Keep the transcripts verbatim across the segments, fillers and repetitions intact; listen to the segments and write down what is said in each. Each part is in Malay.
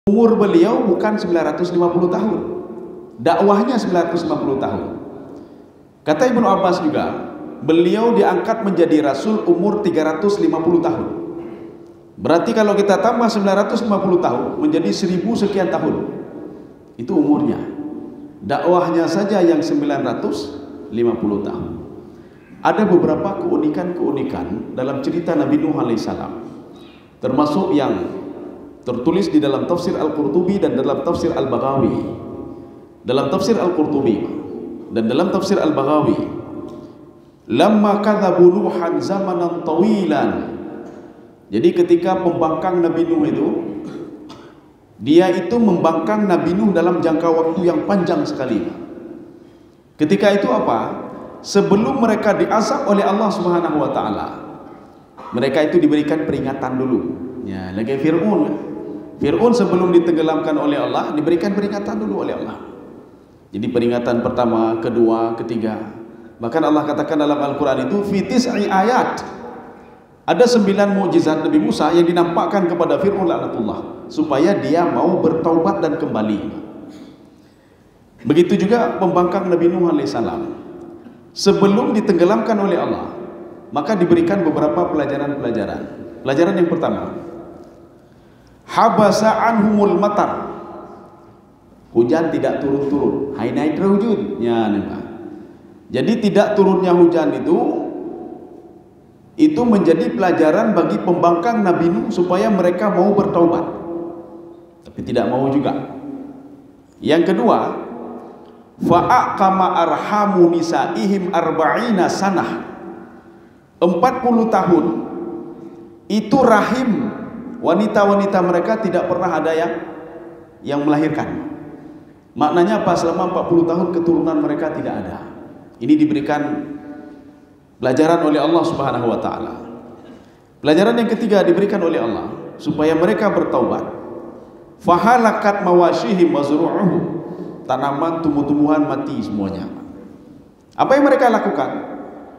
Umur beliau bukan sembilan ratus lima puluh tahun, dakwahnya sembilan ratus lima puluh tahun. Kata Ibnu Abbas juga, beliau diangkat menjadi rasul umur tiga ratus lima puluh tahun. Berarti kalau kita tambah sembilan ratus lima puluh tahun menjadi seribu sekian tahun. Itu umurnya. Dakwahnya saja yang sembilan ratus lima puluh tahun. Ada beberapa keunikan-keunikan dalam cerita Nabi Nuh alaihissalam, termasuk yang tertulis di dalam tafsir Al-Qurtubi dan dalam tafsir Al-Baghawi. Dalam tafsir Al-Qurtubi dan dalam tafsir Al-Baghawi, lamma kadzabu Nuhan zamanan tawilan. Jadi ketika pembangkang Nabi Nuh itu, dia itu membangkang Nabi Nuh dalam jangka waktu yang panjang sekali. Ketika itu apa? Sebelum mereka diazab oleh Allah Subhanahu wa taala, mereka itu diberikan peringatan dulu. Ya, lagi Fir'aun. Fir'aun sebelum ditenggelamkan oleh Allah diberikan peringatan dulu oleh Allah. Jadi peringatan pertama, kedua, ketiga. Bahkan Allah katakan dalam Al-Quran itu fi tis'i ayat. Ada sembilan mukjizat Nabi Musa yang dinampakkan kepada Fir'aun laknatullah supaya dia mau bertaubat dan kembali. Begitu juga pembangkang Nabi Nuh alaihissalam. Sebelum ditenggelamkan oleh Allah, maka diberikan beberapa pelajaran-pelajaran. Pelajaran yang pertama, habasa anhumul matar. Hujan tidak turun-turun. Haina hujud. Ya, nampak. Jadi tidak turunnya hujan itu itu menjadi pelajaran bagi pembangkang Nabi Nuh supaya mereka mau bertaubat. Tapi tidak mau juga. Yang kedua, fa'aqama arhamu nisaihim arba'ina sanah. empat puluh tahun itu rahim wanita-wanita mereka tidak pernah ada yang yang melahirkan. Maknanya apa? Selama empat puluh tahun keturunan mereka tidak ada. Ini diberikan pelajaran oleh Allah Subhanahu wa taala. Pelajaran yang ketiga diberikan oleh Allah supaya mereka bertaubat. Fahalakat mawashihim wazru'uhum. Tanaman, tumbuh-tumbuhan mati semuanya. Apa yang mereka lakukan?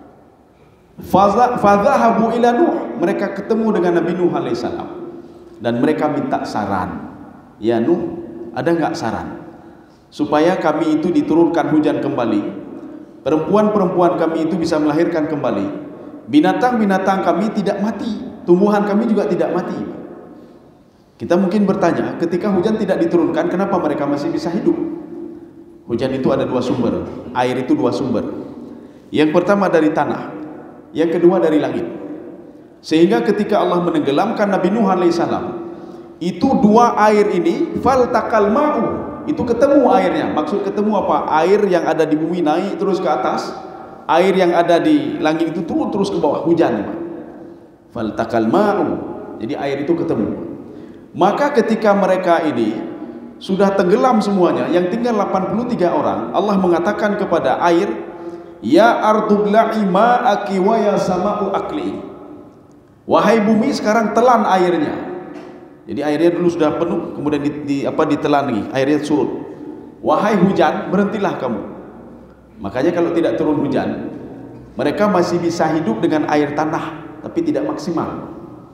Fadhahabu ila Nuh. Mereka ketemu dengan Nabi Nuh alaihissalam dan mereka minta saran. Ya Nuh, ada nggak saran supaya kami itu diturunkan hujan kembali, perempuan-perempuan kami itu bisa melahirkan kembali, binatang-binatang kami tidak mati, tumbuhan kami juga tidak mati. Kita mungkin bertanya, ketika hujan tidak diturunkan, kenapa mereka masih bisa hidup? Hujan itu ada dua sumber, air itu dua sumber. Yang pertama dari tanah, yang kedua dari langit. Sehingga ketika Allah menenggelamkan Nabi Nuh alaihissalam, itu dua air ini faltaqal ma'u, itu ketemu airnya. Maksud ketemu apa? Air yang ada di bumi naik terus ke atas, air yang ada di langit itu turun terus ke bawah, hujan. Faltaqal ma'u. Jadi air itu ketemu. Maka ketika mereka ini sudah tenggelam semuanya, yang tinggal delapan puluh tiga orang, Allah mengatakan kepada air, ya ardu bla'i ma'aki wa ya sama'u akli. Wahai bumi, sekarang telan airnya. Jadi airnya dulu sudah penuh, kemudian di, di, apa, ditelan lagi, airnya surut. Wahai hujan, berhentilah kamu. Makanya kalau tidak turun hujan, mereka masih bisa hidup dengan air tanah, tapi tidak maksimal.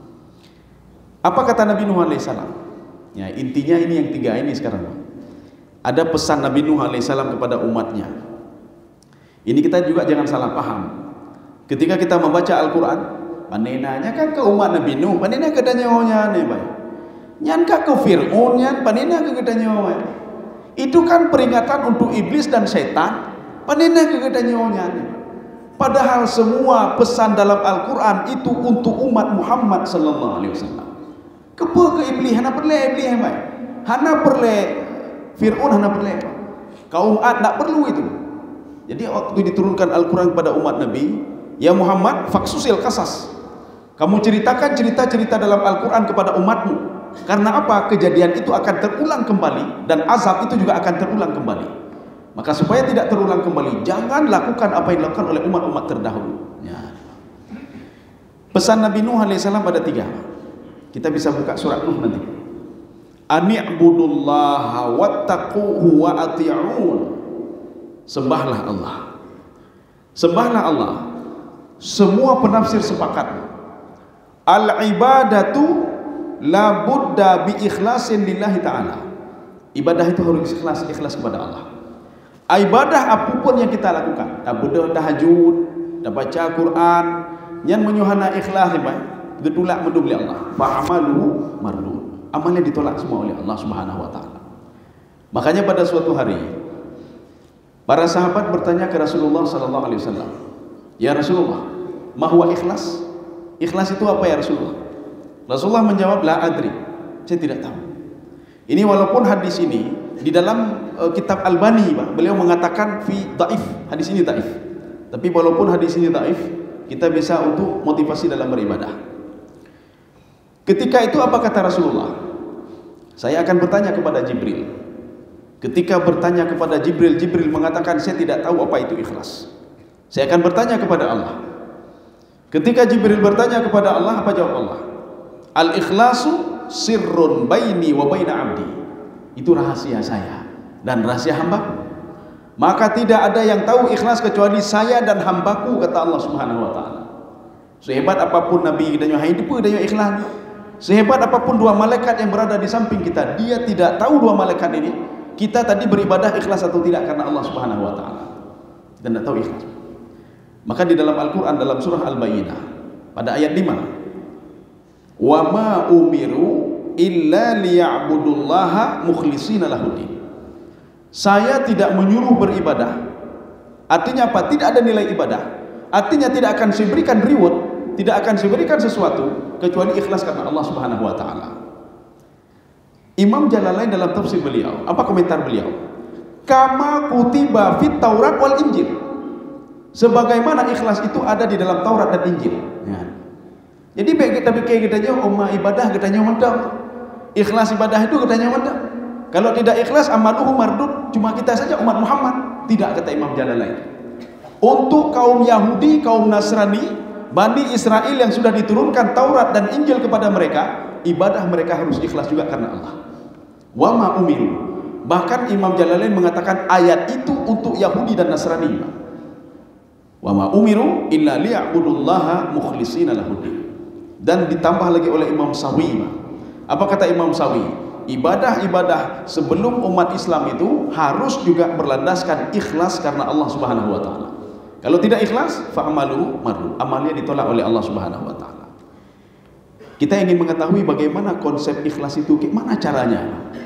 Apa kata Nabi Nuh alaihissalam? Ya, intinya ini yang tiga ini sekarang. Ada pesan Nabi Nuh alaihissalam kepada umatnya. Ini kita juga jangan salah paham. Ketika kita membaca Al-Quran, panenanya kan ke umat Nabi Nuh, panena ke danyahonya nih, baik. Nyan ka ke Fir'aun, nyan panena ke danyahonya. Itu kan peringatan untuk iblis dan setan, panena ke danyahonya nih. Padahal semua pesan dalam Al-Quran itu untuk umat Muhammad sallallahu alaihi wasallam. Kepa ke iblis, hana perle iblis baik. Hana perle Fir'aun, hana perle. Kaum Ad tak perlu itu. Jadi waktu diturunkan Al-Quran kepada umat Nabi, ya Muhammad, faksusil kasas. Kamu ceritakan cerita-cerita dalam Al-Quran kepada umatmu. Karena apa? Kejadian itu akan terulang kembali dan azab itu juga akan terulang kembali. Maka supaya tidak terulang kembali, jangan lakukan apa yang dilakukan oleh umat-umat terdahulu. Ya. Pesan Nabi Nuh alaihissalam ada tiga. Kita bisa buka surat Nuh nanti. Ani'budullaha wattaquhu wa ati'un. Sembahlah Allah. Sembahlah Allah. Semua penafsir sepakat. Al-ibadatu la budda bi ikhlasin lillahi ta'ala. Ibadah itu harus ikhlas, ikhlas kepada Allah. Ibadah apapun yang kita lakukan, tak beda tahajud, tak baca Quran, yang menyuhana ikhlas ni ditolak mendung oleh Allah. Fa amaluhu mardud. Amalnya ditolak semua oleh Allah Subhanahu wa taala. Makanya pada suatu hari para sahabat bertanya ke Rasulullah sallallahu alaihi wasallam, "Ya Rasulullah, ma huwa ikhlas?" Ikhlas itu apa ya Rasulullah? Rasulullah menjawab, "La adri." Saya tidak tahu. Ini walaupun hadis ini di dalam uh, kitab Albani, beliau mengatakan fi dhaif, hadis ini dhaif. Tapi walaupun hadis ini dhaif, kita bisa untuk motivasi dalam beribadah. Ketika itu apa kata Rasulullah? Saya akan bertanya kepada Jibril. Ketika bertanya kepada Jibril, Jibril mengatakan saya tidak tahu apa itu ikhlas. Saya akan bertanya kepada Allah. Ketika Jibril bertanya kepada Allah, apa jawab Allah? Al-ikhlasu sirrun baini wa baina abdi. Itu rahasia saya dan rahasia hamba. Maka tidak ada yang tahu ikhlas kecuali saya dan hambaku, kata Allah Subhanahu wa taala. Sehebat apapun Nabi kita nyuhai depa dia ikhlas. Sehebat apapun dua malaikat yang berada di samping kita, dia tidak tahu dua malaikat ini kita tadi beribadah ikhlas atau tidak karena Allah Subhanahu wa taala. Dan tidak tahu ikhlas. Maka di dalam Al-Qur'an dalam surah Al-Bayyinah pada ayat lima, "Wa ma umiru illa liya'budullaha mukhlishina lahuddin." Saya tidak menyuruh beribadah. Artinya apa? Tidak ada nilai ibadah. Artinya tidak akan saya berikan reward, tidak akan saya berikan sesuatu kecuali ikhlas karena Allah Subhanahu wa taala. Imam Jalalain dalam tafsir beliau, apa komentar beliau? Kama kutiba fit Taurat wal Injil. Sebagaimana ikhlas itu ada di dalam Taurat dan Injil. Ya. Jadi baik kita pikir katanya umma ibadah katanya mendam. Ikhlas ibadah itu katanya mendam. Kalau tidak ikhlas amaluhu mardud, cuma kita saja umat Muhammad. Tidak, kata Imam Jalalain. Untuk kaum Yahudi, kaum Nasrani, Bani Israel yang sudah diturunkan Taurat dan Injil kepada mereka, ibadah mereka harus ikhlas juga karena Allah. Wa ma umiru. Bahkan Imam Jalalain mengatakan ayat itu untuk Yahudi dan Nasrani. Wa ma umiru illa liya'budullaha mukhlishina lahuddin. Dan ditambah lagi oleh Imam Sawi. Apa kata Imam Sawi? Ibadah-ibadah sebelum umat Islam itu harus juga berlandaskan ikhlas karena Allah Subhanahu wa taala. Kalau tidak ikhlas, fa'amaluhu mardud. Amalnya ditolak oleh Allah Subhanahu wa taala. Kita ingin mengetahui bagaimana konsep ikhlas itu, bagaimana caranya.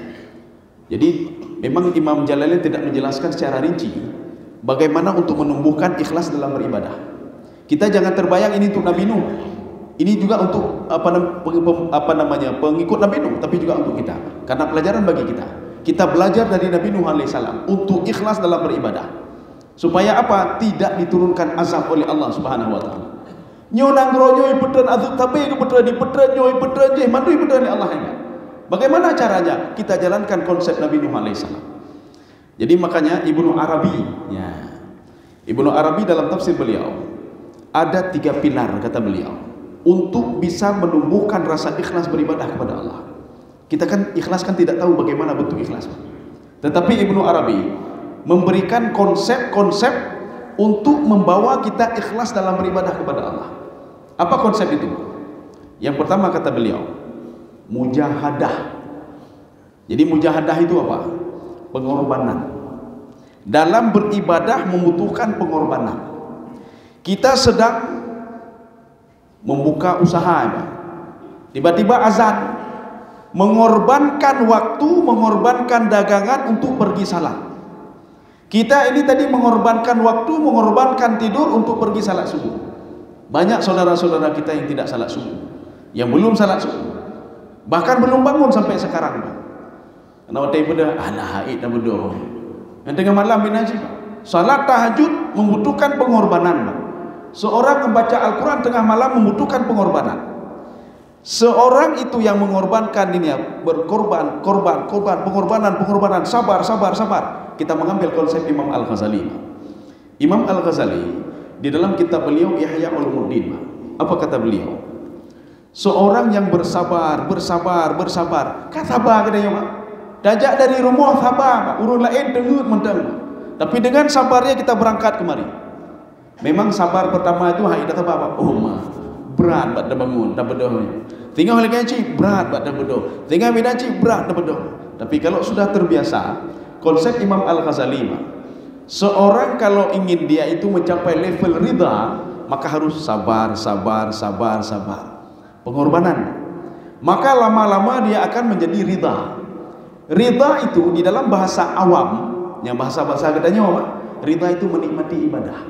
Jadi memang Imam Jalalain tidak menjelaskan secara rinci bagaimana untuk menumbuhkan ikhlas dalam beribadah. Kita jangan terbayang ini untuk Nabi Nuh. Ini juga untuk apa, apa namanya pengikut Nabi Nuh, tapi juga untuk kita. Karena pelajaran bagi kita. Kita belajar dari Nabi Nuh alaihissalam untuk ikhlas dalam beribadah. Supaya apa? Tidak diturunkan azab oleh Allah Subhanahu wa taala. Nyonang rojoy pedran azab tabe ke pedran di pedran joy pedran je mandui pedran Allah ini. Bagaimana caranya? Kita jalankan konsep Nabi Nuh alaihissalam. Jadi makanya Ibnu Arabi, ya. Ibnu Arabi dalam tafsir beliau ada tiga pilar kata beliau untuk bisa menumbuhkan rasa ikhlas beribadah kepada Allah. Kita kan ikhlas kan tidak tahu bagaimana bentuk ikhlas. Tetapi Ibnu Arabi memberikan konsep-konsep untuk membawa kita ikhlas dalam beribadah kepada Allah. Apa konsep itu? Yang pertama kata beliau, mujahadah. Jadi mujahadah itu apa? Pengorbanan. Dalam beribadah membutuhkan pengorbanan. Kita sedang membuka usaha, tiba-tiba azan, mengorbankan waktu, mengorbankan dagangan untuk pergi salat. Kita ini tadi mengorbankan waktu, mengorbankan tidur untuk pergi salat subuh. Banyak saudara-saudara kita yang tidak salat subuh, yang belum salat subuh, bahkan belum bangun sampai sekarang. Karena waktu itu dah alah haid dah berdoa. Yang tengah malam binaji, salat tahajud membutuhkan pengorbanan. Seorang membaca Al-Quran tengah malam membutuhkan pengorbanan. Seorang itu yang mengorbankan ini, berkorban, korban, korban, pengorbanan, pengorbanan, sabar, sabar, sabar. Kita mengambil konsep Imam Al-Ghazali. Imam Al-Ghazali di dalam kitab beliau Ihya Ulumuddin, apa kata beliau? Seorang yang bersabar, bersabar, bersabar. Kan sabar katanya, Pak. Dajak dari rumah sabar, urun lain dengut mentang. Tapi dengan sabarnya kita berangkat kemari. Memang sabar pertama itu hai dah apa? Oh, berat buat dah bangun, dah berdoa. Tinggal lagi ngaji berat dak bedo. Tinggal ngaji berat dak bedo. Tapi kalau sudah terbiasa, konsep Imam Al-Ghazali, seorang kalau ingin dia itu mencapai level ridha, maka harus sabar, sabar, sabar, sabar. Pengorbanan. Maka lama-lama dia akan menjadi ridha. Ridha itu di dalam bahasa awam, yang bahasa-bahasa katanya apa? Ridha itu menikmati ibadah.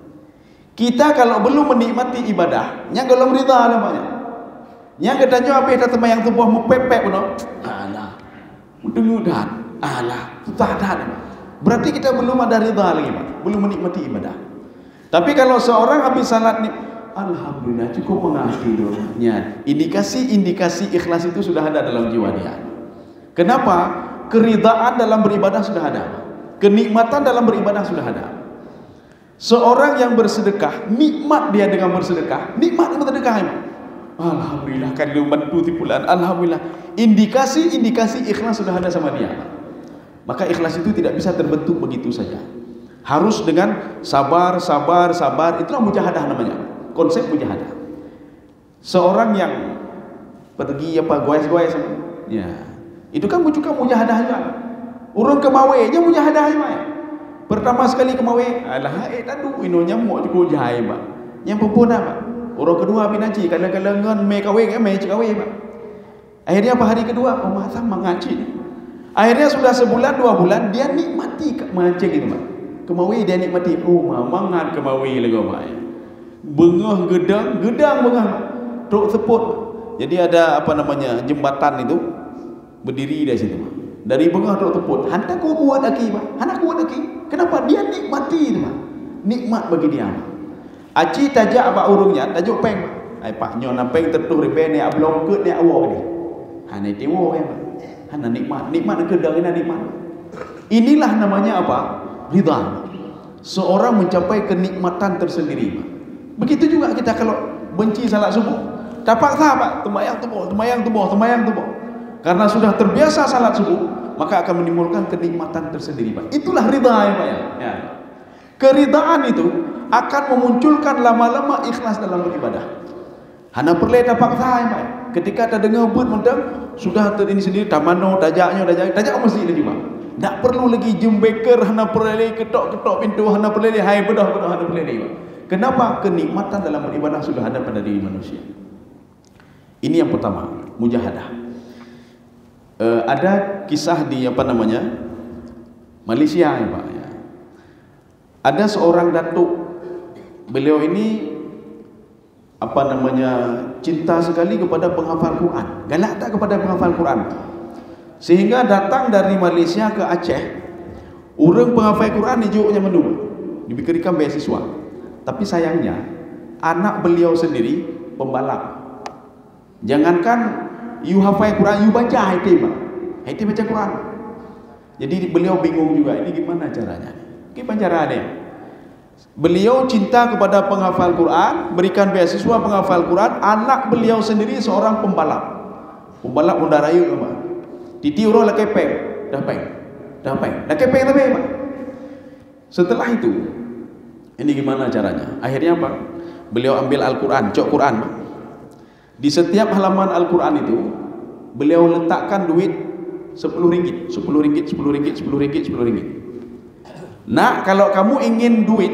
Kita kalau belum menikmati ibadah, yang belum ridha namanya. Yang katanya apa kata yang tubuh mepepek pun, alah, mudah-mudahan, alah, tak ada. Berarti kita belum ada ridha lagi, Pak. Belum menikmati ibadah. Tapi kalau seorang habis salat nih, alhamdulillah cukup mengerti dong. Ya, indikasi-indikasi ikhlas itu sudah ada dalam jiwa dia. Kenapa? Keridhaan dalam beribadah sudah ada. Kenikmatan dalam beribadah sudah ada. Seorang yang bersedekah, nikmat dia dengan bersedekah, nikmat dengan bersedekah. Alhamdulillah kan dia bantu tipulan. Alhamdulillah. Indikasi-indikasi ikhlas sudah ada sama dia. Maka ikhlas itu tidak bisa terbentuk begitu saja. Harus dengan sabar, sabar, sabar. Itulah mujahadah namanya. Konsep mujahadah. Seorang yang pergi apa goes-goes, ya, itu kan juga mujahadah juga. Urang kemawainya mujahadah juga. Pertama sekali kemawai, alah eh tadu ino nyamuk cukup jahai, Pak. Yang pempuna, Pak. Orang kedua binaji kadang-kadang ngan me kawin eh me cekawin, Pak. Akhirnya apa hari kedua, oh masa mengaji. Akhirnya sudah sebulan dua bulan dia nikmati mengaji gitu, Pak. Kemawai dia nikmati, oh mangan kemawai lagi, Pak. Bengah gedang, gedang bengah. Tok seput. Jadi ada apa namanya jembatan itu berdiri dari situ, Pak. Dari bengah tok seput. Hantar ku kuat lagi, Pak. Hantar kuat lagi. Kenapa? Dia nikmati itu, Pak. Nikmat bagi dia, Pak. Aci tajak apa urungnya, tajuk peng. Ai pak nyo nampeng tertuh ribe ni ablong ke ni awak ni. Ha ni tiwo ya. Ha nikmat, nikmat kedang ini nikmat. Inilah namanya apa? Ridha. Seorang mencapai kenikmatan tersendiri, Pak. Begitu juga kita kalau benci salat subuh, dapat sahabat tembayang tubuh, tembayang tubuh, tembayang tubuh. Karena sudah terbiasa salat subuh, maka akan menimbulkan kenikmatan tersendiri, Pak. Itulah ridha ya, Pak ya. Ya. Keridhaan itu akan memunculkan lama-lama ikhlas dalam beribadah. Hana perlu dapat saya, Pak. Ketika kita dengar buat mentang sudah terini sendiri tamano tajaknya tajak tajak mesti lagi, Pak. Tak perlu lagi jembeker, hana perlu lagi ketok-ketok pintu, hana perlu lagi hai bedah bedah hana perlu lagi, Pak. Kenapa? Kenikmatan dalam beribadah sudah ada pada diri manusia. Ini yang pertama, mujahadah. Uh, ada kisah di apa namanya Malaysia, ya, Pak. Ya. Ada seorang datuk. Beliau ini apa namanya cinta sekali kepada penghafal Quran, galak tak kepada penghafal Quran, sehingga datang dari Malaysia ke Aceh. Orang penghafal Quran dijuknya menu, diberikan beasiswa. Tapi sayangnya anak beliau sendiri pembalap. Jangankan you hafal Quran, you baca itu, Pak. Itu baca Quran. Jadi beliau bingung juga, ini gimana caranya? Gimana caranya? Beliau cinta kepada penghafal Quran, berikan beasiswa penghafal Quran. Anak beliau sendiri seorang pembalap, pembalap Honda Rayu, Pak. Titi urang lah kepeng, dah peng, dah peng, dah kepeng tapi, Pak. Setelah itu, ini gimana caranya? Akhirnya apa? Beliau ambil Al-Quran, cok Quran, Pak. Di setiap halaman Al-Quran itu, beliau letakkan duit sepuluh ringgit, sepuluh ringgit, sepuluh ringgit, sepuluh ringgit, sepuluh ringgit. Nah, kalau kamu ingin duit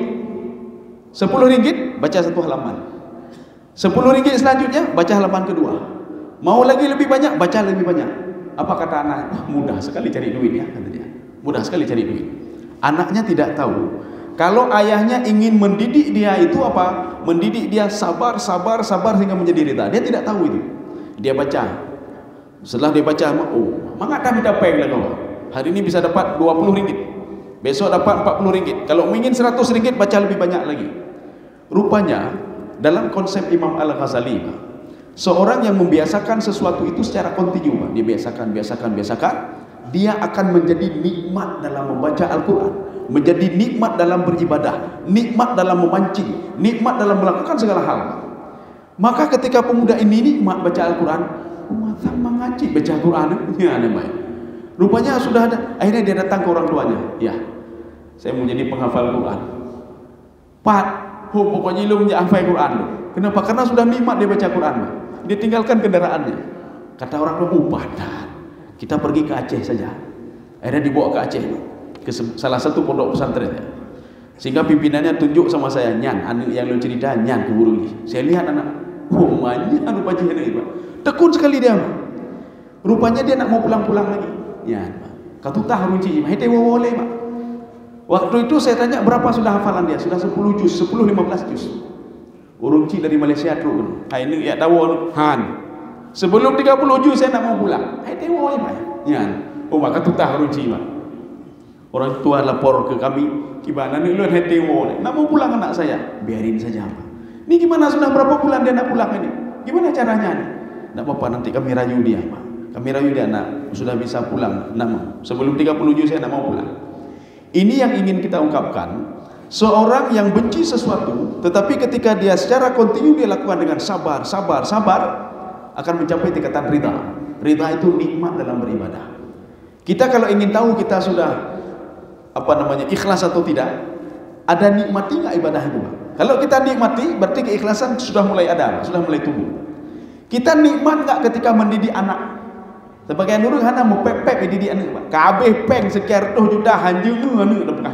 sepuluh ringgit, baca satu halaman. sepuluh ringgit selanjutnya, baca halaman kedua. Mau lagi lebih banyak, baca lebih banyak. Apa kata anak? Mudah sekali cari duit, ya, kata dia. Mudah sekali cari duit. Anaknya tidak tahu kalau ayahnya ingin mendidik dia itu apa? Mendidik dia sabar, sabar, sabar sehingga menjadi ridha. Dia tidak tahu itu. Dia baca. Setelah dia baca, oh, mengapa kita peng lagi? Hari ini bisa dapat dua puluh ringgit. Besok dapat empat puluh ringgit. Kalau ingin seratus ringgit, baca lebih banyak lagi. Rupanya dalam konsep Imam Al-Ghazali, seorang yang membiasakan sesuatu itu secara kontinu, dia biasakan, biasakan, biasakan, dia akan menjadi nikmat dalam membaca Al-Quran, menjadi nikmat dalam beribadah, nikmat dalam memancing, nikmat dalam melakukan segala hal. Maka ketika pemuda ini nikmat baca Al-Quran, masa mengaji baca Al-Quran, ya namanya. Rupanya sudah ada. Akhirnya dia datang ke orang tuanya. Ya, saya mau jadi penghafal Quran. Pat, oh, pokoknya lu menjadi hafal Quran. Kenapa? Karena sudah nikmat dia baca Quran. dia tinggalkan kendaraannya. Kata orang tua, oh padan, kita pergi ke Aceh saja. Akhirnya dibawa ke Aceh, ke salah satu pondok pesantren. Sehingga pimpinannya tunjuk sama saya, Nyan, anak yang lu cerita, Nyan ke guru ini. Saya lihat anak, oh banyak rupanya anak itu. Tekun sekali dia. Rupanya dia nak mau pulang-pulang lagi. Nyan, kata tahu runci, hete boleh, Pak. Waktu itu saya tanya berapa sudah hafalan dia? Sudah sepuluh juz, sepuluh lima belas juz. Urunci dari Malaysia terus. Hai ini ya tahu Han. Sebelum tiga puluh juz saya nak mau pulang. Hai tahu Pak. Ya. Oh maka tu tahu urunci Pak. Orang tua lapor ke kami, gimana nih lu hai tahu. Nak mau pulang anak saya. Biarin saja Pak. Ini gimana sudah berapa bulan dia nak pulang ini? Gimana caranya nih? Nak apa nanti kami rayu dia Pak. Kami rayu dia nak sudah bisa pulang. Nak mau. Sebelum tiga puluh juz saya nak mau pulang. Ini yang ingin kita ungkapkan. Seorang yang benci sesuatu, tetapi ketika dia secara kontinu dia lakukan dengan sabar, sabar, sabar, akan mencapai tingkatan ridha. Ridha itu nikmat dalam beribadah. Kita kalau ingin tahu kita sudah apa namanya ikhlas atau tidak, ada nikmati nggak ibadah itu? Kalau kita nikmati, berarti keikhlasan sudah mulai ada, sudah mulai tumbuh. Kita nikmat nggak ketika mendidik anak? Sebagian orang hanya mau pep-pep dididik anak. Kabeh peng sekian ratus juta hanjung anu lepah.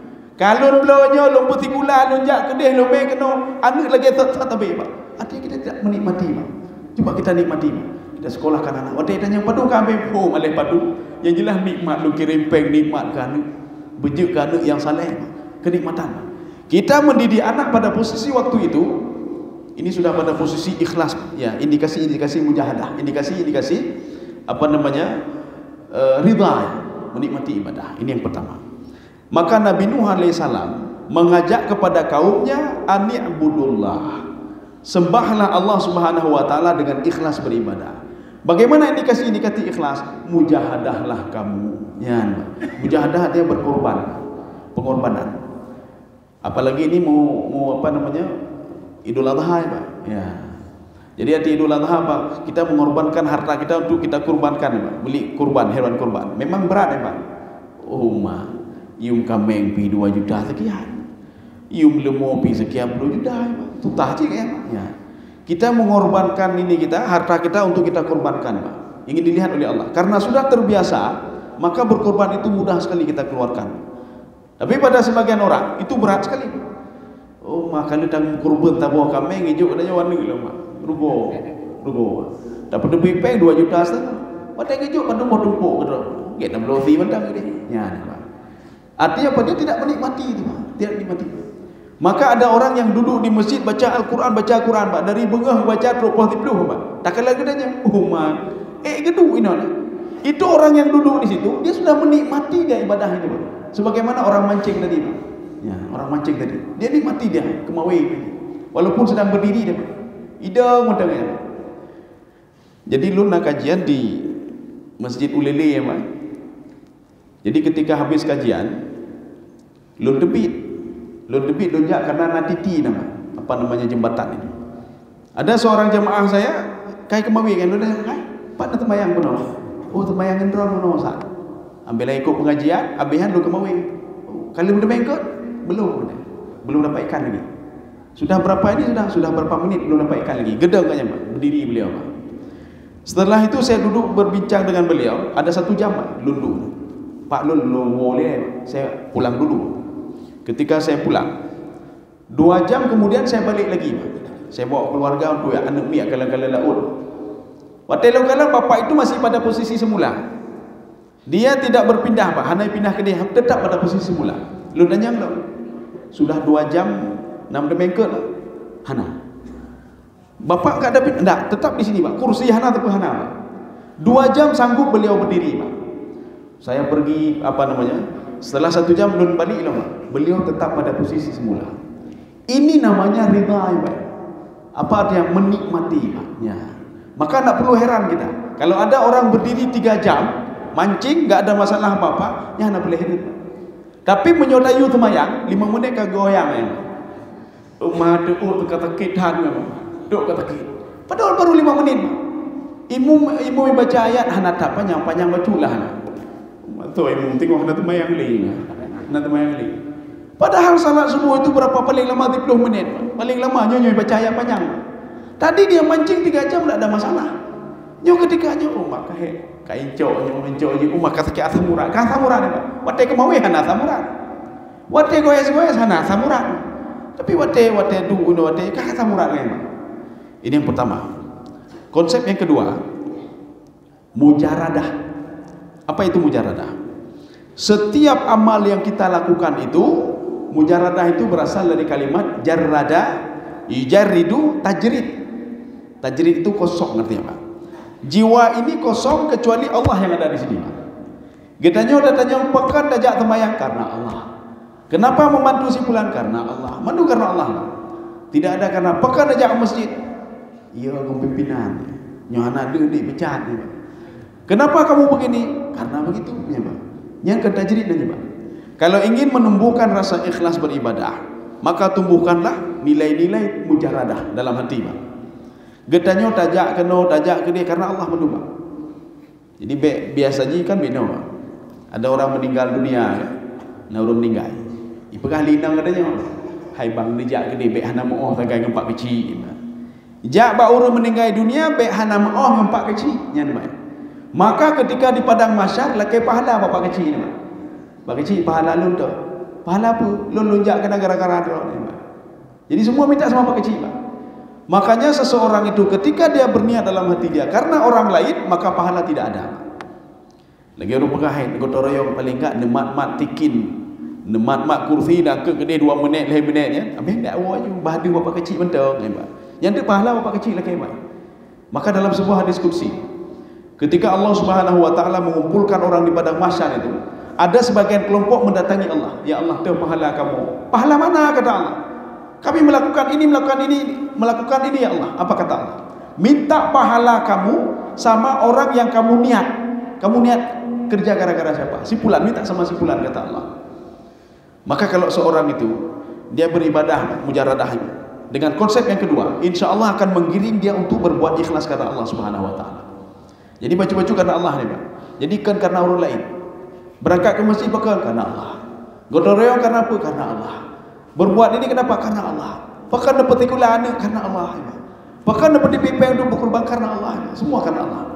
Kalau belonyo lompat tikula lonjak kedeh lombe kena anak lagi tak tak tabe Pak. Artinya kita tidak menikmati Pak. Coba kita nikmati Pak. Kita sekolahkan anak. Wadai tanya padu kabeh oh malih padu. Yang jelas nikmat lu kirim peng nikmat kan. Bejuk kan yang saleh Pak. Kenikmatan. Kita mendidik anak pada posisi waktu itu ini sudah pada posisi ikhlas ya, indikasi-indikasi mujahadah, indikasi-indikasi apa namanya uh, ridha, menikmati ibadah. Ini yang pertama. Maka Nabi Nuh alaihissalam mengajak kepada kaumnya ani'budullah, sembahlah Allah subhanahu wa ta'ala dengan ikhlas beribadah. Bagaimana indikasi-indikasi ikhlas? Mujahadahlah kamu ya, mujahadah artinya berkorban, pengorbanan. Apalagi ini mau, mau apa namanya Idul Adha ya Pak ya. Jadi hati Idul Adha Pak, kita mengorbankan harta kita untuk kita kurbankan Pak. Beli kurban, hewan kurban. Memang berat ya Pak. Oh ma, ium kambing pi dua juta sekian. Ium lembu pi sekian puluh juta ya Pak. Itu tahji ya Pak. Ya. Kita mengorbankan ini kita, harta kita untuk kita kurbankan Pak. Ingin dilihat oleh Allah. Karena sudah terbiasa, maka berkorban itu mudah sekali kita keluarkan. Tapi pada sebagian orang itu berat sekali. Oh ma, kalau tang kurban tabuh kambing hijau katanya warna gitu Pak. Rugo, rugo. Dapat lebih peng dua juta setengah. Pada kejuk pada mau tumpuk gitu. Kita belum di mandang ini. Ya, Pak. Artinya apa? Dia tidak menikmati itu, Pak. Tidak menikmati. Maka ada orang yang duduk di masjid baca Al-Quran, baca Al-Quran, Pak. Dari bengah baca terus pasti belum, Pak. Tak lagi katanya, oh man, eh gedung ini. Itu orang yang duduk di situ, dia sudah menikmati dia ibadah itu, Pak. Sebagaimana orang mancing tadi, Pak. Ya, orang mancing tadi. Dia nikmati dia kemawi. Walaupun sedang berdiri dia, Pak. Ida modalnya. Jadi lu nak kajian di Masjid Ulele ya Pak. Jadi ketika habis kajian, lu debit, lu debit lonjak karena natiti nama, apa namanya jembatan ini. Ada seorang jemaah saya, kai kemawi kan, lu dah, kai, Pak nak tembayang benar. Oh tembayang endron benar sah. Ambil ikut pengajian, abihan lu kemawi. Oh, kali udah mengikut, belum, belum dapat ikan lagi. Sudah berapa ini sudah sudah berapa menit belum dapat ikan lagi. Gedeng kan Pak, berdiri beliau Pak. Setelah itu saya duduk berbincang dengan beliau, ada satu jam Pak, lundu. Pak Lun, lu boleh saya pulang dulu. Ketika saya pulang, dua jam kemudian saya balik lagi Pak. Saya bawa keluarga untuk ya, anak miak kalang-kalang laut. Waktu kalang bapak itu masih pada posisi semula. Dia tidak berpindah Pak, hanya pindah ke dia, tetap pada posisi semula. Lu nanya enggak? Sudah dua jam enam demengket lah. Hana. Bapak enggak ada pindah, enggak, tetap di sini Pak. Kursi Hana ataupun Hana Pak. Dua jam sanggup beliau berdiri Pak. Saya pergi apa namanya? Setelah satu jam belum balik lah Pak. Beliau tetap pada posisi semula. Ini namanya ridha ya Pak. Apa artinya menikmati Pak? Ya. Maka tak perlu heran kita. Kalau ada orang berdiri tiga jam mancing enggak ada masalah apa-apa, ya nak boleh heran. Tapi menyodayu temayang lima menit kagak goyang ya. Rumah tu oh kata kitan memang. Duk kata kit. Padahal baru lima menit. Imu imu baca ayat hana tak panjang-panjang baculah hana. Tu imu tengok hana temayang li. Hana temayang li. Padahal salat subuh itu berapa paling lama tiga puluh menit. Paling lama nyonya baca ayat panjang. Tadi dia mancing tiga jam tidak ada masalah. Nyo ketika nyo rumah kae kain cok nyo mencok je rumah kata ke asam murah. Ka asam murah ni, Pak. Wate kemawe hana asam murah. Wate goes-goes hana asam murah. Tapi wate wate du uno wate ka asam murah ni, Pak. Ini yang pertama. Konsep yang kedua, mujaradah. Apa itu mujaradah? Setiap amal yang kita lakukan itu, mujaradah itu berasal dari kalimat jarrada, yujarridu, tajrid. Tajrid itu kosong, ngerti Pak? Jiwa ini kosong kecuali Allah yang ada di sini. Getanya udah tanya pekan dajak temayang karena Allah. Kenapa membantu si fulan? Karena Allah. Mandu karena Allah. Tidak ada karena pekan dajak masjid. Iya, kamu pimpinan. Nyohana dia dipecat. Kenapa kamu begini? Karena begitu, ya Pak. Yang ke tajrid aja, Pak. Kalau ingin menumbuhkan rasa ikhlas beribadah, maka tumbuhkanlah nilai-nilai mujaradah dalam hati, Pak. Getanya tajak kena tajak ke dia karena Allah menduga. Jadi biasanya kan bina, Pak. Ada orang meninggal dunia, nah orang meninggal. Ipegah linang katanya, hai bang dijak ke dia bek hana moh tagai ngempak kecil. Jak ba orang meninggal dunia bek hana moh ngempak kecil, nyan Pak. Maka ketika di padang mahsyar lakai pahala bapak kecil ni, Pak. Bapak kecil pahala lun tu. Pahala apa? Lun lunjak kena gara-gara tu. Jadi semua minta sama bapak kecil, Pak. Makanya seseorang itu ketika dia berniat dalam hati dia karena orang lain, maka pahala tidak ada. Lagi orang pegahai gotong royong paling enggak nemat-mat tikin, nemat-mat kursi dah ke kedai dua minit leh minitnya. Ambil dak awak bahadu bapak kecil mentong, Pak. Yang tu pahala bapak kecil lagi, Pak. Maka dalam sebuah diskusi, ketika Allah Subhanahu wa taala mengumpulkan orang di padang mahsyar itu, ada sebagian kelompok mendatangi Allah. Ya Allah, tu pahala kamu. Pahala mana kata Allah? Kami melakukan ini, melakukan ini, melakukan ini ya Allah. Apa kata Allah? Minta pahala kamu sama orang yang kamu niat. Kamu niat kerja gara-gara siapa? Si fulan, minta sama si fulan kata Allah. Maka kalau seorang itu dia beribadah mujaradah dengan konsep yang kedua, insya Allah akan menggiring dia untuk berbuat ikhlas karena Allah Subhanahu wa taala. Jadi baju-baju karena Allah nih, Pak. Jadi kan karena orang lain. Berangkat ke masjid bakal karena Allah. Gotong royong karena apa? Karena Allah. Berbuat ini kenapa? Karena Allah. Bahkan dapat ikulan karena Allah. Bahkan dapat dipimpin untuk berkorban karena Allah. Semua karena Allah.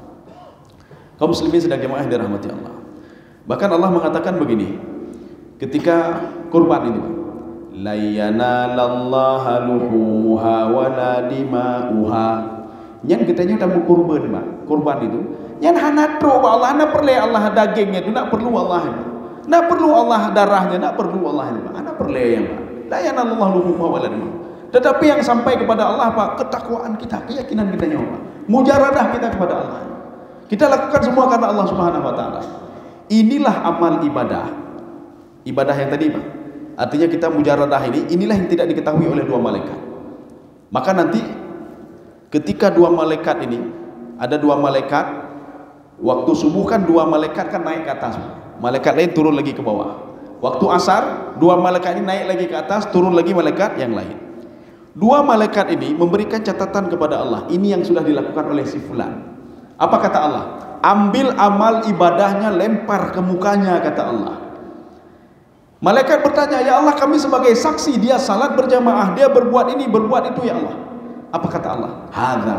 Kaum muslimin sedang jemaah dirahmati Allah. Bahkan Allah mengatakan begini ketika kurban ini, la yanalallaha luhumuha wala dima'uha. Yang katanya tamu kurban, Pak. Kurban itu yang hana tro Allah, hana perlu Allah dagingnya itu, nak perlu Allah. Nak perlu Allah darahnya, nak perlu Allah ini, Pak. Hana perlu yang Pak. La yanallahu luhumuha wala dima'uha. Tetapi yang sampai kepada Allah, Pak, ketakwaan kita, keyakinan kita nyawa, Pak. Mujaradah kita kepada Allah. Kita lakukan semua karena Allah Subhanahu wa taala. Inilah amal ibadah. Ibadah yang tadi, Pak. Artinya kita mujaradah ini, inilah yang tidak diketahui oleh dua malaikat. Maka nanti ketika dua malaikat ini, ada dua malaikat, waktu subuh kan dua malaikat kan naik ke atas, malaikat lain turun lagi ke bawah. Waktu asar, dua malaikat ini naik lagi ke atas, turun lagi malaikat yang lain. Dua malaikat ini memberikan catatan kepada Allah, ini yang sudah dilakukan oleh si fulan. Apa kata Allah? Ambil amal ibadahnya, lempar ke mukanya, kata Allah. Malaikat bertanya, ya Allah, kami sebagai saksi, dia salat berjamaah, dia berbuat ini, berbuat itu, ya Allah. Apa kata Allah? Hadza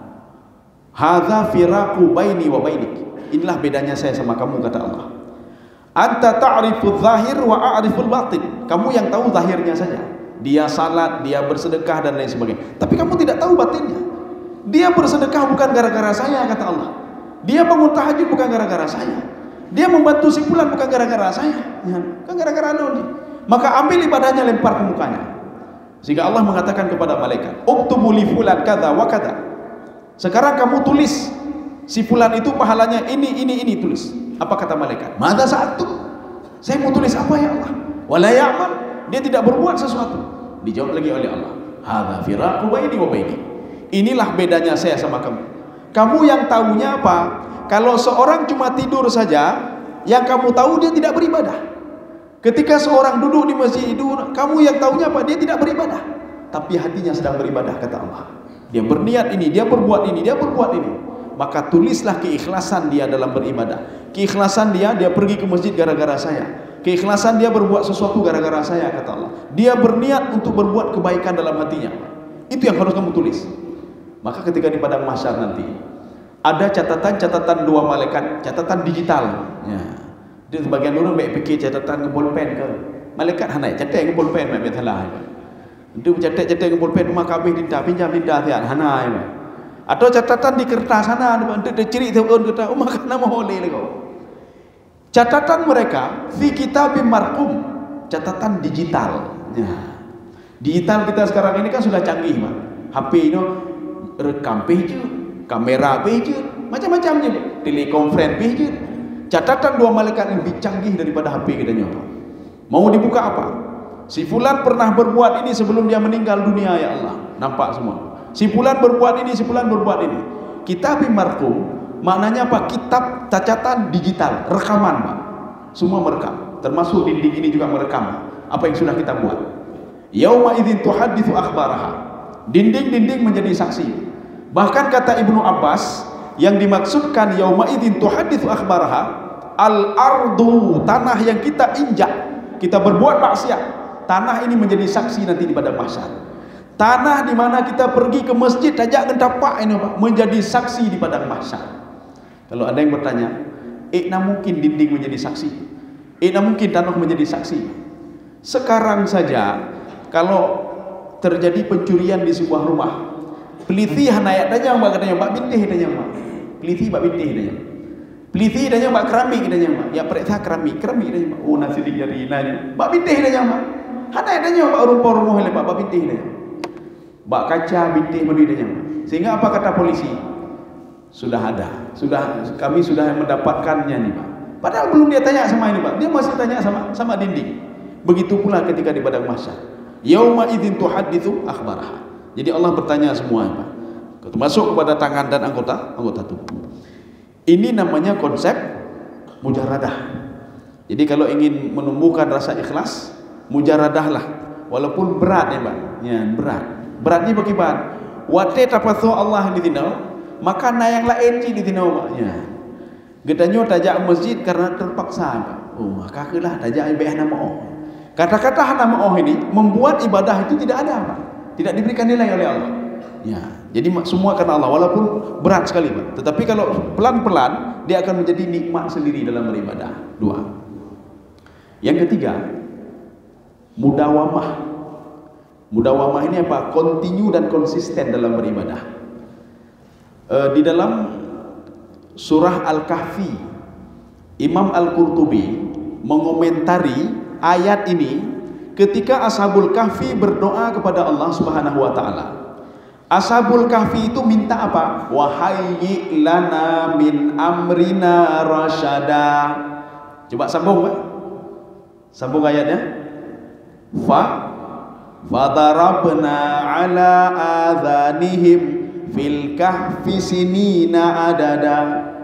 hadza firaqu baini wa bainik. Inilah bedanya saya sama kamu, kata Allah. Anta ta'riful zahir wa a'riful batin. Kamu yang tahu zahirnya saja. Dia salat, dia bersedekah dan lain sebagainya. Tapi kamu tidak tahu batinnya. Dia bersedekah bukan gara-gara saya, kata Allah. Dia bangun tahajud bukan gara-gara saya. Dia membantu si fulan bukan gara-gara saya. Ya, bukan gara-gara anu. Maka ambil ibadahnya, lempar ke mukanya. Sehingga Allah mengatakan kepada malaikat, "Uktubu li fulan kadza wa kadza." Sekarang kamu tulis si fulan itu pahalanya ini ini ini, tulis. Apa kata malaikat? "Madza sa'atu?" Saya mau tulis apa ya Allah? Wala ya'mal. Dia tidak berbuat sesuatu. Dijawab lagi oleh Allah, "Hadza firaqu baini wa baini." Inilah bedanya saya sama kamu. Kamu yang tahunya apa? Kalau seorang cuma tidur saja, yang kamu tahu dia tidak beribadah. Ketika seorang duduk di masjid itu, kamu yang tahunya apa? Dia tidak beribadah, tapi hatinya sedang beribadah, kata Allah. Dia berniat ini, dia berbuat ini, dia berbuat ini. Maka tulislah keikhlasan dia dalam beribadah. Keikhlasan dia, dia pergi ke masjid gara-gara saya. Keikhlasan dia berbuat sesuatu gara-gara saya, kata Allah. Dia berniat untuk berbuat kebaikan dalam hatinya. Itu yang harus kamu tulis. Maka ketika di padang mahsyar nanti ada catatan-catatan dua malaikat, catatan digital. Ya. Di sebagian orang baik fikir catatan ke pulpen ke. Malaikat hanai catat ke pulpen mak biasalah. Itu catat-catat ke pulpen rumah kabeh dinda pinjam dinda tian hanai. Atau catatan di kertas sana untuk diciri tahun kita oh maka nama boleh lego. Catatan mereka fi kitabim marqum, catatan digital. Ya. Digital kita sekarang ini kan sudah canggih, Pak. H P itu rekam page, kamera page, macam-macam je. Telekonferensi page. Catatan dua malaikat lebih canggih daripada H P kita nyoba. Mau dibuka apa? Si fulan pernah berbuat ini sebelum dia meninggal dunia ya Allah. Nampak semua. Si fulan berbuat ini, si fulan berbuat ini. Kitabim marqum maknanya apa? Kitab catatan digital, rekaman, Pak. Semua merekam. Termasuk dinding ini juga merekam apa yang sudah kita buat. Yauma idzin tuhadditsu akhbaraha. Dinding-dinding menjadi saksi. Bahkan kata Ibnu Abbas, yang dimaksudkan yauma idzin tuhadditsu akhbaraha, al-ardu, tanah yang kita injak, kita berbuat maksiat. Tanah ini menjadi saksi nanti di padang mahsyar. Tanah di mana kita pergi ke masjid tajak ngentapak ini Pak, menjadi saksi di padang mahsyar. Kalau ada yang bertanya, eh nah mungkin dinding menjadi saksi? Eh nah mungkin tanah menjadi saksi? Sekarang saja kalau terjadi pencurian di sebuah rumah, peliti hanayat tanya mbak katanya mbak bintih tanya mbak, peliti mbak bintih tanya, peliti tanya mbak keramik tanya mbak, ya periksa keramik keramik tanya mbak, oh nasi dijari nanya, mbak bintih tanya mbak, hanayat tanya mbak rumah-rumah lepas mbak bintih tanya, mbak kaca bintih beri tanya mbak, sehingga apa kata polisi? Sudah ada, sudah kami sudah mendapatkannya nih pak. Padahal belum dia tanya sama ini pak, dia masih tanya sama sama dinding. Begitu pula ketika di padang mahsyar. Yauma idzin tuhadditsu akhbaraha. Jadi Allah bertanya semua, Pak. Termasuk kepada tangan dan anggota anggota tubuh. Ini namanya konsep mujaраdah. Jadi kalau ingin menumbuhkan rasa ikhlas, mujaradahlah. Walaupun berat ya, Pak. Ya, berat. Beratnya bagaimana? Wate tapasu Allah di tinau, maka na yang lain di tinau, Pak. Ya. Gedanyo tajak masjid karena terpaksa, Pak. Oh, maka kelah tajak ibah nama oh. Kata-kata nama oh ini membuat ibadah itu tidak ada, Pak. Tidak diberikan nilai oleh Allah. Ya, jadi semua karena Allah walaupun berat sekali, Pak. Tetapi kalau pelan-pelan dia akan menjadi nikmat sendiri dalam beribadah. Dua. Yang ketiga, mudawamah. Mudawamah ini apa? Continue dan konsisten dalam beribadah. E, di dalam surah Al-Kahfi, Imam Al-Qurtubi mengomentari ayat ini ketika Ashabul Kahfi berdoa kepada Allah Subhanahu wa taala. Ashabul Kahfi itu minta apa? Wahayyi lana min amrina rasyada. Coba sambung, Pak. Sambung ayatnya. Fa fadarabna ala adhanihim fil kahfi sinina adada.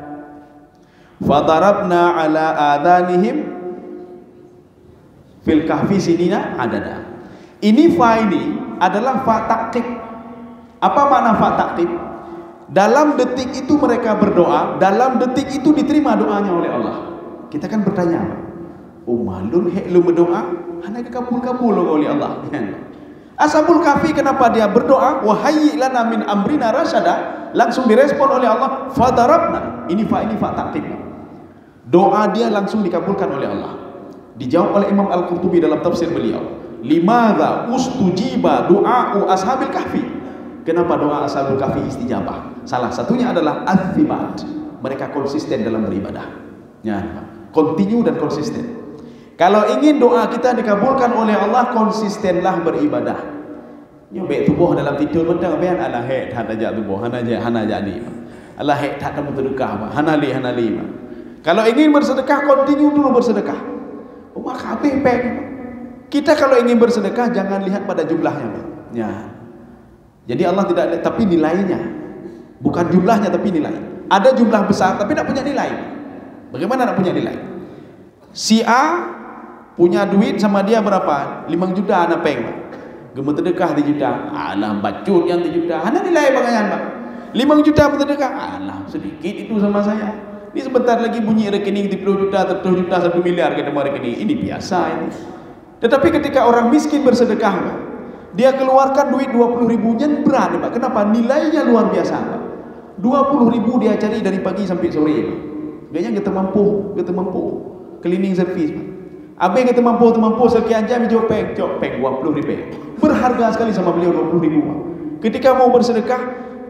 Fadarabna ala adhanihim fil kahfi sinina adada. Ini fa ini adalah fa taktib. Apa makna fa taktib? Dalam detik itu mereka berdoa, dalam detik itu diterima doanya oleh Allah. Kita kan bertanya, oh malun hek lu berdoa, hanya kabul-kabul oleh Allah. Ashabul Kahfi kenapa dia berdoa? Wahayyi lana min amrina rasyada, langsung direspon oleh Allah. Fadarabna. Ini fa ini fa taktib. Doa dia langsung dikabulkan oleh Allah. Dijawab oleh Imam Al-Qurtubi dalam tafsir beliau, limadza ustujiba du'a'u ashabil kahfi. Kenapa doa ashabul kahfi istijabah? Salah satunya adalah az-zibat. Mereka konsisten dalam beribadah. Ya, continue dan konsisten. Kalau ingin doa kita dikabulkan oleh Allah, konsistenlah beribadah. Nyobek tubuh dalam tidur mentang bean ala hek tak aja tubuh, hana aja hana jadi. Allah hek tak temu sedekah, hana li hana li. Kalau ingin bersedekah, continue dulu bersedekah. Oh, maka pepek. Kita kalau ingin bersedekah jangan lihat pada jumlahnya, Pak. Ya. Jadi Allah tidak lihat tapi nilainya. Bukan jumlahnya tapi nilai. Ada jumlah besar tapi tidak punya nilai. Bagaimana tidak punya nilai? Si A punya duit sama dia berapa? lima juta anak peng, Pak. Gemuk sedekah tiga juta. Alah bacut yang tiga juta. Ada nilai bagaimana, Pak? lima juta bersedekah. Alah sedikit itu sama saya. Ini sebentar lagi bunyi rekening tiga puluh juta, tiga puluh juta, satu miliar kita mau rekening. Ini biasa ini. Tetapi ketika orang miskin bersedekah, Dia keluarkan duit dua puluh ribu yen berat, Pak. Kenapa? Nilainya luar biasa, Pak. dua puluh ribu dia cari dari pagi sampai sore, Pak. Kayaknya kita mampu, kita mampu cleaning service, Pak. Abang kita mampu, kita mampu sekian jam jopeng, jopeng dua puluh ribu. Berharga sekali sama beliau dua puluh ribu, Pak. Ketika mau bersedekah,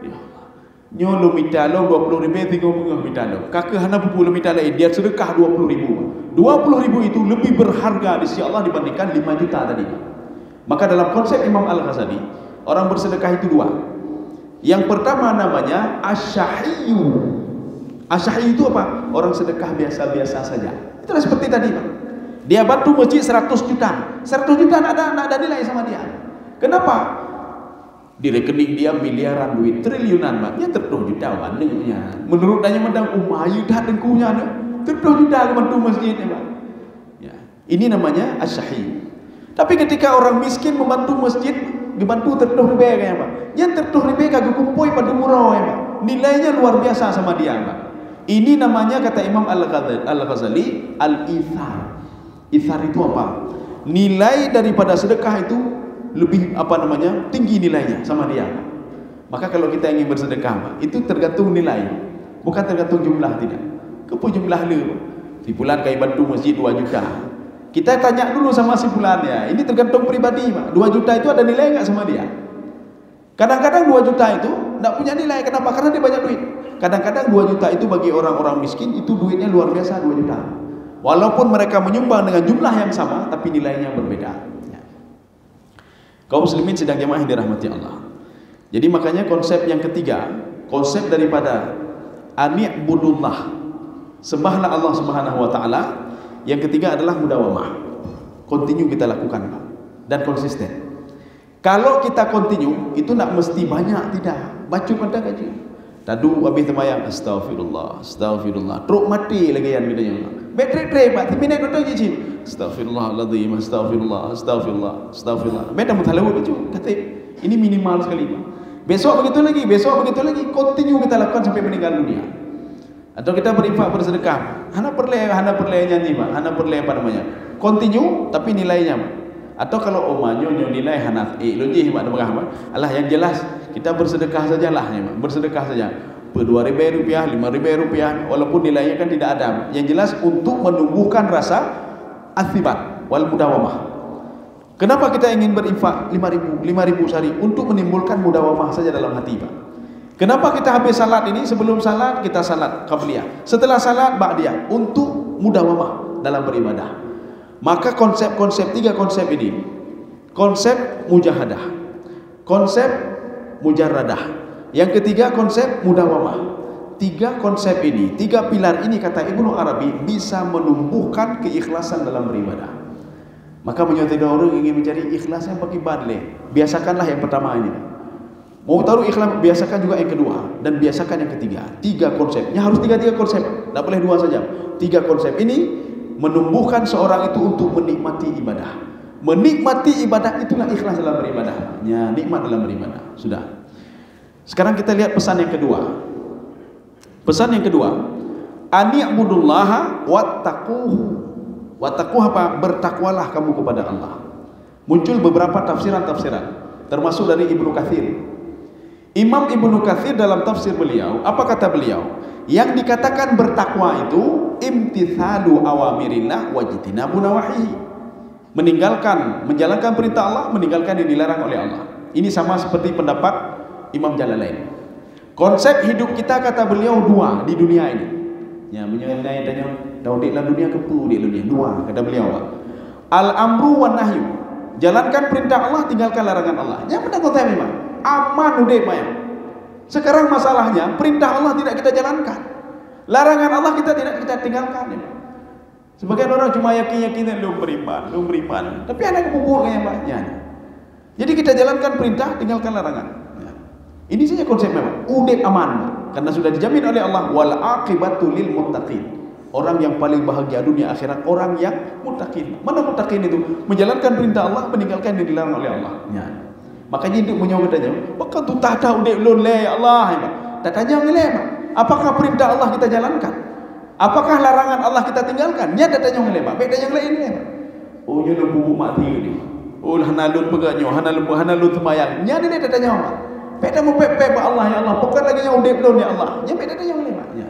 nyolo mitalo dua puluh ribu, tiga puluh mitalo. Kakak hana puluh mitalo, dia sedekah dua puluh ribu. dua puluh ribu itu lebih berharga di sisi Allah dibandingkan lima juta tadi. Maka dalam konsep Imam Al-Ghazali, orang bersedekah itu dua. Yang pertama namanya asyahiyyu. Asyahiyyu itu apa? Orang sedekah biasa-biasa saja. Itulah seperti tadi, Pak. Dia bantu masjid seratus juta. seratus juta tak ada, tak ada nilai sama dia. Kenapa? Di rekening dia miliaran duit, triliunan, Pak. Dia tertuh juta wannya. Menurut dia mendang umayu dah dengkunya ada. Tertuh juta bantu masjid, Pak. Ya. Ini namanya asyahiyyu. Tapi ketika orang miskin membantu masjid, dibantu tertuh ribe kayaknya, Pak. Yang tertuh ribe kagak kumpoi pada murah, ya, Pak. Nilainya luar biasa sama dia, Pak. Ini namanya kata Imam Al-Ghazali al-ithar. Ithar itu apa? Nilai daripada sedekah itu lebih apa namanya? Tinggi nilainya sama dia, Pak. Maka kalau kita ingin bersedekah, Pak, itu tergantung nilai, bukan tergantung jumlah, tidak. Kepo jumlah lu. Di bulan kayak bantu masjid dua juta. Kita tanya dulu sama si bulannya. Ini tergantung pribadi, Pak. dua juta itu ada nilai enggak sama dia? Kadang-kadang dua juta itu enggak punya nilai. Kenapa? Karena dia banyak duit. Kadang-kadang dua juta itu bagi orang-orang miskin itu duitnya luar biasa, dua juta. Walaupun mereka menyumbang dengan jumlah yang sama, tapi nilainya berbeda. Ya. Kaum muslimin sidang jamaah yang dirahmati Allah. Jadi makanya konsep yang ketiga, konsep daripada ani'budullah, sembahlah Allah Subhanahu wa taala. Yang ketiga adalah mudawamah. Continue kita lakukan, Pak, dan konsisten. Kalau kita continue, itu nak mesti banyak, tidak. Baca pada kaji. Tadu habis temayang, astagfirullah, astagfirullah. Teruk mati lagi yang bidanya. Bateri tre, Pak, minit betul je. Astagfirullahaladzim, astagfirullah, astagfirullah, astagfirullah. Beda mutalawu baca. Kata ini minimal sekali, Pak. Besok begitu lagi, besok begitu lagi. Continue kita lakukan sampai meninggal dunia. Atau kita berinfak bersedekah, hana perle, hana perle nyanyi, Pak, hana perle apa namanya, continue tapi nilainya, Pak. Atau kalau omanyo nyo nilai hana eh loji, Pak, Pak. Allah yang jelas kita bersedekah sajalah, ya, Pak. Bersedekah saja, dua ribu rupiah, lima ribu rupiah, walaupun nilainya kan tidak ada. Yang jelas untuk menumbuhkan rasa athibat wal mudawamah. Kenapa kita ingin berinfak lima ribu, lima ribu sehari? Untuk menimbulkan mudawamah saja dalam hati, Pak. Kenapa kita habis salat ini? Sebelum salat kita salat qabliyah, setelah salat ba'diyah, untuk mudawamah dalam beribadah. Maka konsep-konsep tiga konsep ini, konsep mujahadah, konsep mujarradah, yang ketiga konsep mudawamah. Tiga konsep ini, tiga pilar ini kata Ibnu Arabi bisa menumbuhkan keikhlasan dalam beribadah. Maka menyatakan orang ingin mencari ikhlas yang bagi badle, biasakanlah yang pertama ini. Mau taruh ikhlas, biasakan juga yang kedua, dan biasakan yang ketiga. Tiga konsepnya harus tiga-tiga konsep, tidak boleh dua saja. Tiga konsep ini menumbuhkan seorang itu untuk menikmati ibadah. Menikmati ibadah itulah ikhlas dalam beribadah. Ya, nikmat dalam beribadah. Sudah. Sekarang kita lihat pesan yang kedua. Pesan yang kedua, ani'budullaha wattaquhu. Wattaquhu apa? Bertakwalah kamu kepada Allah. Muncul beberapa tafsiran-tafsiran, termasuk dari Ibnu Katsir. Imam Ibnu Katsir dalam tafsir beliau, apa kata beliau? Yang dikatakan bertakwa itu imtithalu awamirillah wajtinabu nawahihi. Meninggalkan, menjalankan perintah Allah, meninggalkan yang dilarang oleh Allah. Ini sama seperti pendapat Imam Jalalain. Konsep hidup kita kata beliau dua di dunia ini. Ya, menyenai tanya, daudiklah dunia kepu di dunia dua kata beliau. Al-amru wan nahyu. Jalankan perintah Allah, tinggalkan larangan Allah. Yang benar kata memang aman udah, Pak. Sekarang masalahnya perintah Allah tidak kita jalankan, larangan Allah kita tidak kita tinggalkan, ya. Sebagian orang cuma yakin-yakin lu beriman, lu beriman, tapi ada kebubur kayak Pak. Ya. Jadi kita jalankan perintah, tinggalkan larangan. Ya. Ini saja konsep memang udah aman, karena sudah dijamin oleh Allah wal aqibatu lil muttaqin. Orang yang paling bahagia dunia akhirat orang yang muttaqin. Mana muttaqin itu? Menjalankan perintah Allah, meninggalkan yang dilarang oleh Allah. Ya. Makanya hidup menyawat tanya, maka tu tak tahu dek lon le Allah, ya. Tak tanya ngele, apakah perintah Allah kita jalankan? Apakah larangan Allah kita tinggalkan? Nya tak tanya ngele, Pak. Beda yang lain, ya. Oh, nya lembu mati ni. Oh hanalun peganyo, hanalun hanalun semayang. Nya dia tanya Allah. Peda mau pepe ba Allah ya Allah. Bukan lagi yang udip don ya Allah. Nya peda tanya Allah. Ya.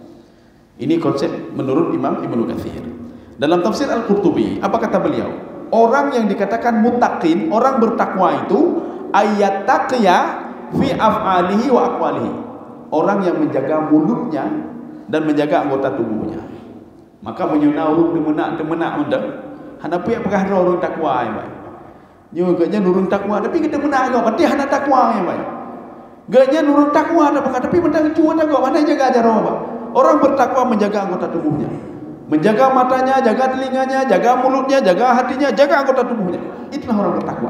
Ini konsep menurut Imam Ibnu Katsir. Dalam tafsir Al-Qurtubi, apa kata beliau? Orang yang dikatakan muttaqin, orang bertakwa itu ayat taqya fi af'alihi wa aqwalihi. Orang yang menjaga mulutnya dan menjaga anggota tubuhnya. Maka menyuna urung demenak demenak unda. Hana puya pegah orang takwa ya, Pak. Nyo ganya nurun takwa tapi kita menak agak pati hana takwa ya, Pak. Ganya nurun takwa ada pegah tapi mentang cuan agak mana jaga ajar Pak. Orang bertakwa menjaga anggota tubuhnya. Menjaga matanya, jaga telinganya, jaga mulutnya, jaga hatinya, jaga anggota tubuhnya. Itulah orang bertakwa.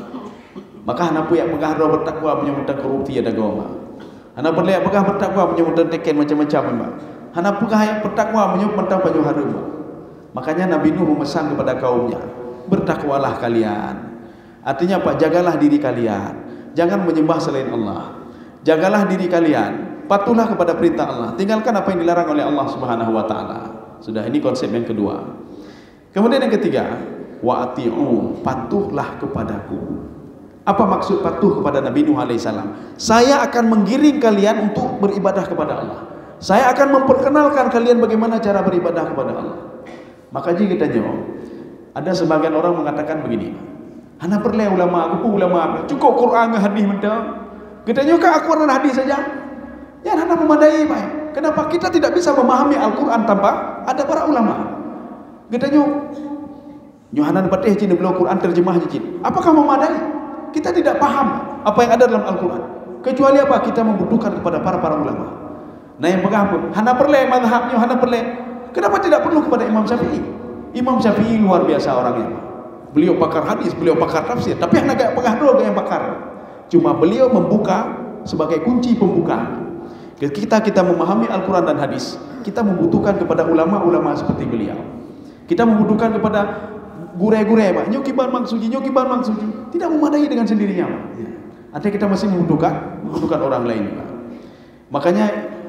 Maka hana puya pegah orang bertakwa punya mentang korupsi ada goma. Hana perlu pegah bertakwa punya mentang teken macam-macam Pak. Hana pegah yang bertakwa punya mentang banyu harum. Makanya Nabi Nuh memesan kepada kaumnya, bertakwalah kalian. Artinya Pak, jagalah diri kalian. Jangan menyembah selain Allah. Jagalah diri kalian. Patuhlah kepada perintah Allah. Tinggalkan apa yang dilarang oleh Allah Subhanahu wa taala. Sudah, ini konsep yang kedua. Kemudian yang ketiga, wa ati'u, patuhlah kepadaku. Apa maksud patuh kepada Nabi Nuh alaihissalam? Saya akan menggiring kalian untuk beribadah kepada Allah. Saya akan memperkenalkan kalian bagaimana cara beribadah kepada Allah. Maka jika kita jawab, ada sebagian orang mengatakan begini, hana perle ulama, aku pun ulama, cukup Quran ke hadis mentang. Kita nyuka aku Quran hadis saja. Ya hana memadai, Pak. Kenapa kita tidak bisa memahami Al-Quran tanpa ada para ulama? Kita nyuk, nyuhana patih cina beliau Quran terjemah cina. Apakah memadai? Kita tidak paham apa yang ada dalam Al-Quran. Kecuali apa? Kita membutuhkan kepada para para ulama. Nah yang pegang pun, hana perle mazhabnya, hana perle. Kenapa tidak perlu kepada Imam Syafi'i? Imam Syafi'i luar biasa orangnya. Beliau pakar hadis, beliau pakar tafsir. Tapi yang agak pengah doa yang pakar. Cuma beliau membuka sebagai kunci pembuka. Ketika kita memahami Al-Quran dan hadis, kita membutuhkan kepada ulama-ulama seperti beliau. Kita membutuhkan kepada gure-gure, Pak. Nyokiban maksuji, nyokiban maksuji. Tidak memadai dengan sendirinya, Pak. Artinya kita masih membutuhkan, membutuhkan orang lain, Pak. Makanya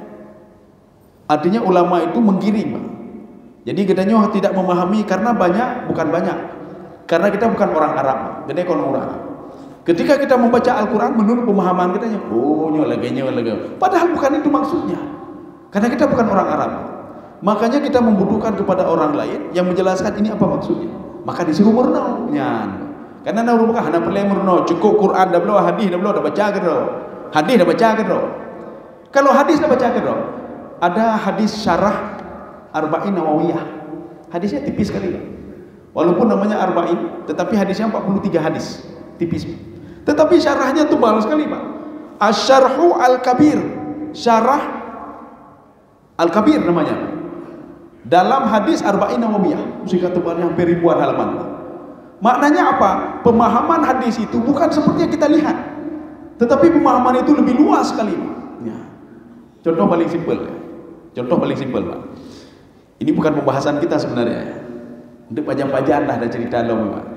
artinya ulama itu menggiring, Pak. Jadi kita nyoh tidak memahami karena banyak, bukan banyak. Karena kita bukan orang Arab, gede kon orang Arab. Ketika kita membaca Al-Quran menurut pemahaman kita, oh nyoh lagi nyoh lagi. Padahal bukan itu maksudnya. Karena kita bukan orang Arab. Makanya kita membutuhkan kepada orang lain yang menjelaskan ini apa maksudnya. Maka disuruh murno. Karena nak bukan hanya perlu murno. Cukup Quran dah belum, hadis dah belum, dah baca ke dah. Hadis dah baca ke dah. Kalau hadis dah baca ke dah, ada hadis syarah Arba'in Nawawiyah. Hadisnya tipis sekali. Walaupun namanya Arba'in, tetapi hadisnya empat puluh tiga hadis. Tipis. Tetapi syarahnya tebal sekali, Pak. Asy-Syarhu Al-Kabir. Syarah Al-Kabir namanya. Dalam hadis Arba'in Nawawiyah, usia tebalnya hampir ribuan halaman. Maknanya apa? Pemahaman hadis itu bukan seperti yang kita lihat. Tetapi pemahaman itu lebih luas sekali, Pak. Ya. Contoh paling simpel. Ya. Contoh paling simpel, Pak. Ini bukan pembahasan kita sebenarnya. Untuk pajang-pajang dah ada cerita dalam, Pak.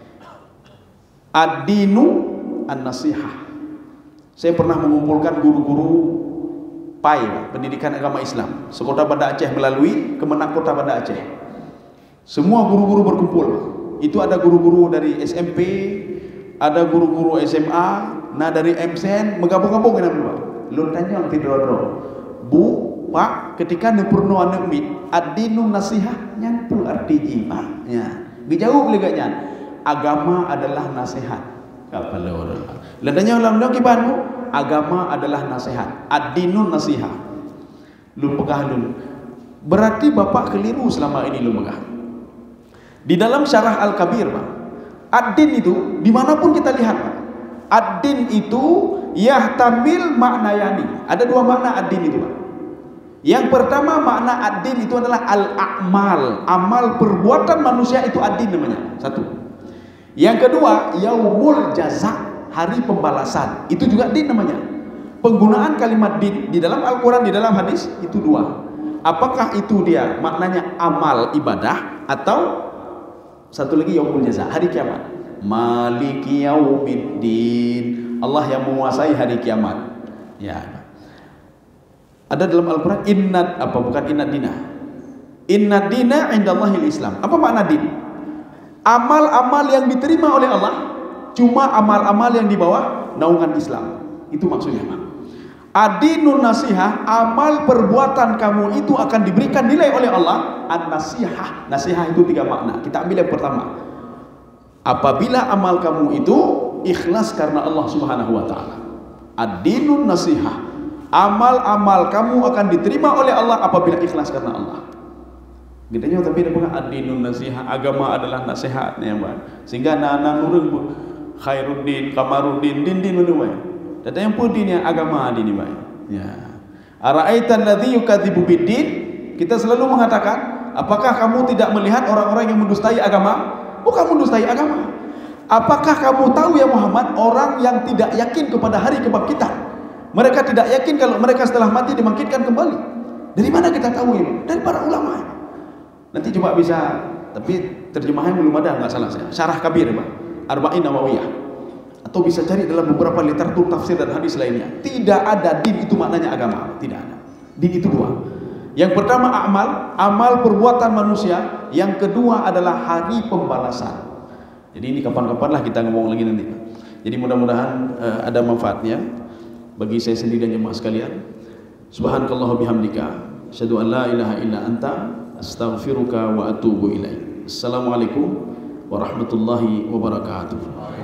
Ad-dinu an-nasihah. Saya pernah mengumpulkan guru-guru P A I, pendidikan agama Islam, sekota Banda Aceh melalui Kemenang Kota Banda Aceh. Semua guru-guru berkumpul. Itu ada guru-guru dari S M P, ada guru-guru S M A, nah dari M S N, menggabung-gabung dengan dua. Lun tanya tidur Bu, Pak, ketika nepurno anak mit, ad-dinu nasihah nyantu arti Pak. Ya, dijawab boleh gaknya. Agama adalah nasihat. Kapal ledanya ulang lagi bantu. Agama adalah nasihat. Ad-dinun nasihat. Lu pegah lu. Berarti bapak keliru selama ini lu pegah. Di dalam syarah Al-Kabir, Pak. Ad-din itu dimanapun kita lihat, Pak. Ad-din itu yahtamil maknayani. Ada dua makna ad-din itu, Pak. Yang pertama makna ad-din itu adalah al-a'mal. Amal perbuatan manusia itu ad-din namanya. Satu. Yang kedua, yaumul jaza, hari pembalasan. Itu juga din namanya. Penggunaan kalimat din di dalam Al-Quran, di dalam hadis itu dua. Apakah itu dia maknanya amal ibadah, atau satu lagi yaumul jaza, hari kiamat. Maliki yaumiddin, Allah yang menguasai hari kiamat. Ya. Ada dalam Al-Quran innat, apa bukan innad dina. Innad dina indallahil Islam. Apa makna din? Amal-amal yang diterima oleh Allah cuma amal-amal yang di bawah naungan Islam. Itu maksudnya, Pak. Adinun nasihah, amal perbuatan kamu itu akan diberikan nilai oleh Allah. An-nasihah, nasihah itu tiga makna. Kita ambil yang pertama. Apabila amal kamu itu ikhlas karena Allah Subhanahu wa taala. Ad-dinun nasihah, amal-amal kamu akan diterima oleh Allah apabila ikhlas karena Allah. Gedenya tapi ada bukan ad-dinun nasihah, agama adalah nasihatnya, Pak. Sehingga nana nurung khairuddin, kamaruddin, din din menuai. Dan yang pun dinnya agama din, Pak. Ya. Ara'aitan ladzi yukadzibu biddin, kita selalu mengatakan, apakah kamu tidak melihat orang-orang yang mendustai agama? Bukan mendustai agama. Apakah kamu tahu ya Muhammad, orang yang tidak yakin kepada hari kebangkitan? Mereka tidak yakin kalau mereka setelah mati dibangkitkan kembali. Dari mana kita tahu ini? Dari para ulama. Nanti coba bisa, tapi terjemahan belum ada, nggak salah saya. Syarah Kabir, Pak. Arba'in Nawawiyah. Atau bisa cari dalam beberapa literatur tafsir dan hadis lainnya. Tidak ada din itu maknanya agama. Tidak ada. Din itu dua. Yang pertama amal, amal perbuatan manusia. Yang kedua adalah hari pembalasan. Jadi ini kapan-kapan lah kita ngomong lagi nanti. Jadi mudah-mudahan uh, ada manfaatnya bagi saya sendiri dan jemaah sekalian. Subhanakallah bihamdika, asyhadu an la ilaha illa anta, astaghfiruka wa atubu ilaik. Assalamualaikum warahmatullahi wabarakatuh.